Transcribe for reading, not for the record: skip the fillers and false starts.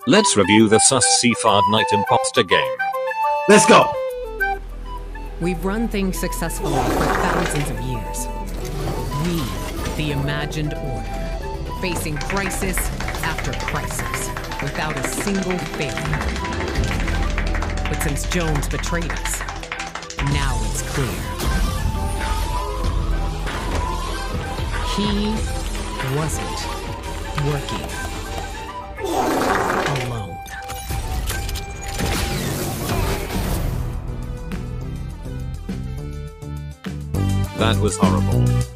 Let's review the sussy Fardnite imposter game. Let's go! We've run things successfully for thousands of years. We, the imagined order, facing crisis after crisis, without a single failure. But since Jones betrayed us, now it's clear. He wasn't working alone. That was horrible.